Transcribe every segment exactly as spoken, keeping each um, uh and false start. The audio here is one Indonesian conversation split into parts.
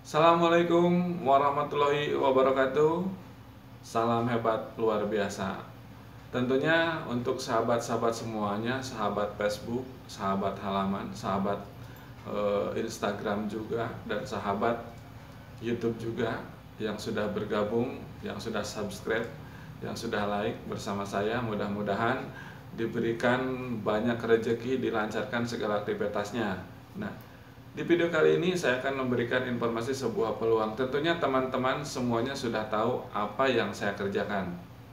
Assalamualaikum warahmatullahi wabarakatuh. Salam hebat luar biasa. Tentunya untuk sahabat-sahabat semuanya, sahabat Facebook, sahabat halaman, sahabat eh, Instagram juga, dan sahabat YouTube juga yang sudah bergabung, yang sudah subscribe, yang sudah like bersama saya. Mudah-mudahan diberikan banyak rezeki, dilancarkan segala aktivitasnya. Nah, di video kali ini saya akan memberikan informasi sebuah peluang. Tentunya teman-teman semuanya sudah tahu apa yang saya kerjakan.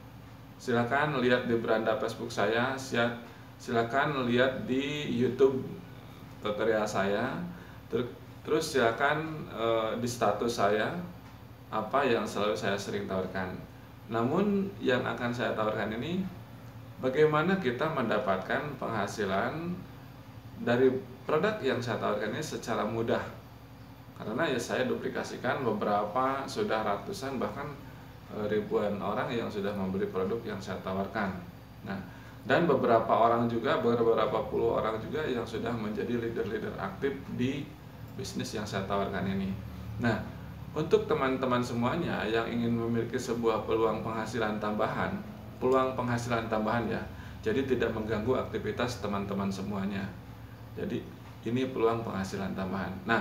Silakan lihat di beranda Facebook saya, silakan lihat di YouTube tutorial saya, terus silakan e, di status saya apa yang selalu saya sering tawarkan. Namun yang akan saya tawarkan ini, bagaimana kita mendapatkan penghasilan dari produk yang saya tawarkan ini secara mudah. Karena ya saya duplikasikan beberapa, sudah ratusan bahkan ribuan orang yang sudah membeli produk yang saya tawarkan. Nah, dan beberapa orang juga, beberapa puluh orang juga yang sudah menjadi leader-leader aktif di bisnis yang saya tawarkan ini. Nah, untuk teman-teman semuanya yang ingin memiliki sebuah peluang penghasilan tambahan, peluang penghasilan tambahan ya, jadi tidak mengganggu aktivitas teman-teman semuanya. Jadi ini peluang penghasilan tambahan. Nah,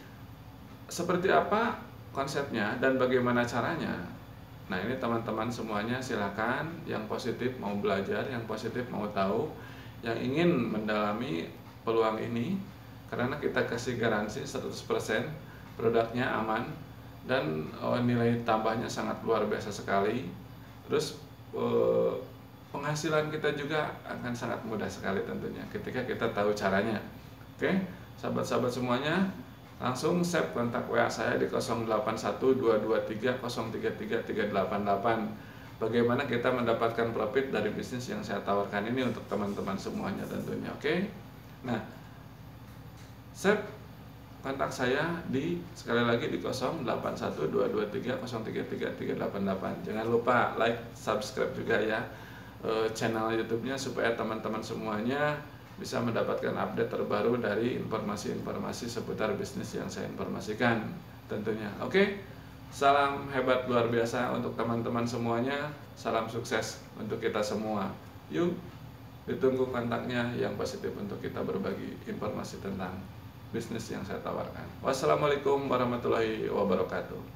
seperti apa konsepnya dan bagaimana caranya? Nah, ini teman-teman semuanya silakan yang positif mau belajar, yang positif mau tahu, yang ingin mendalami peluang ini, karena kita kasih garansi seratus persen produknya aman dan oh, nilai tambahnya sangat luar biasa sekali. Terus eh, penghasilan kita juga akan sangat mudah sekali tentunya ketika kita tahu caranya. Oke, sahabat-sahabat semuanya, langsung save kontak W A saya di nol delapan satu dua dua tiga nol tiga tiga tiga delapan delapan. Bagaimana kita mendapatkan profit dari bisnis yang saya tawarkan ini untuk teman-teman semuanya tentunya. Oke. Nah, save kontak saya di sekali lagi di nol delapan satu dua dua tiga nol tiga tiga tiga delapan delapan. Jangan lupa like, subscribe juga ya channel YouTube-nya supaya teman-teman semuanya bisa mendapatkan update terbaru dari informasi-informasi seputar bisnis yang saya informasikan tentunya. Oke, salam hebat luar biasa untuk teman-teman semuanya. Salam sukses untuk kita semua. Yuk, ditunggu kontaknya yang positif untuk kita berbagi informasi tentang bisnis yang saya tawarkan. Wassalamualaikum warahmatullahi wabarakatuh.